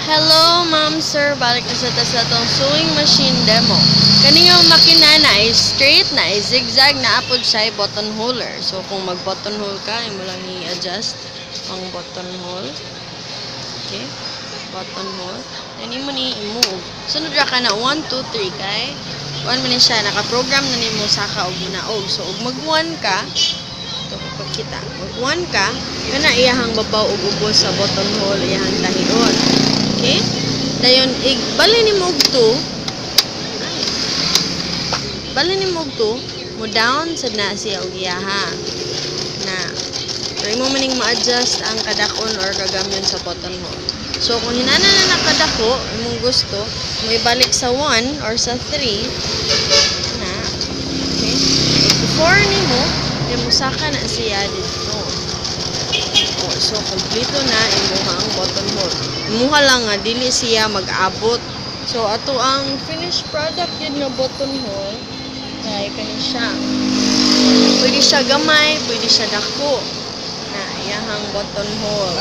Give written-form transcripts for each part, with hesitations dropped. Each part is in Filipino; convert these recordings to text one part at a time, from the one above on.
Hello, ma'am, sir. Balik na sa itong sewing machine demo. Kaniyong makina na ay straight na ay zigzag na apod siya ay button holer. So, kung mag-button hole ka, mo lang i-adjust ang button hole. Okay? Button hole. Then, mo ni i-move. Sunod ra ka na 1, 2, 3 kay. 1 man siya. Naka-program na ni mo sa ka o munaog. So, ug mag-1 ka, ito kapagkita. Mag-1 ka, kana iyahang babaw ug ubos sa button hole, iyahang tahion. Okay? Dayon, bali ni mo og 2. Bali ni mo og 2. Mo down sa na siya og iyaha. Na. Pero mo maning ma-adjust ang kadakon or kagamyon sa button hole. So, kung hinana na nakadako, imong gusto, mo ibalik sa 1 or sa 3. Na. Okay? Before ni mo, musaka na siya dito. So, kompleto na imuha ang button hole. Imuha lang nga, dili siya mag-abot. So, ato ang finished product yun nga button hole. Kaya kani siya. Pwede siya gamay, pwede siya dako. Na, iyahang button hole.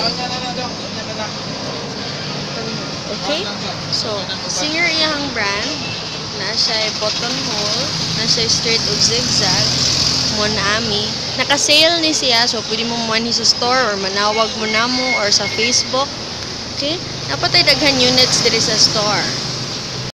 Okay? So, singer iyahang brand. Na siya button hole. Na siya straight o zigzag. Mo na ami. Naka-sale ni siya, so pwede mo manhi sa store or manawag mo na mo or sa Facebook. Okay? Napatay daghan units diri sa store.